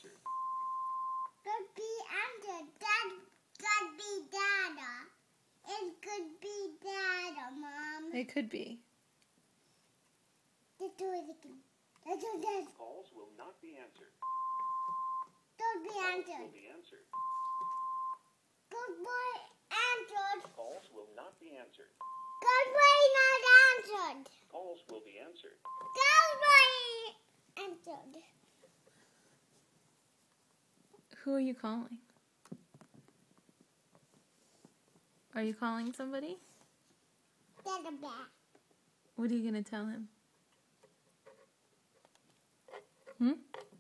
answered. Could be answered. That could be data. It could be data, Mom. It could be. Let's do it again. Let's do this. Calls will not be answered. Could be Calls answered. will be answered. Could be answered. Calls will not be answered. Could be not answered. Calls will be answered. Could be answered. Who are you calling? Are you calling somebody? Dada back. What are you going to tell him?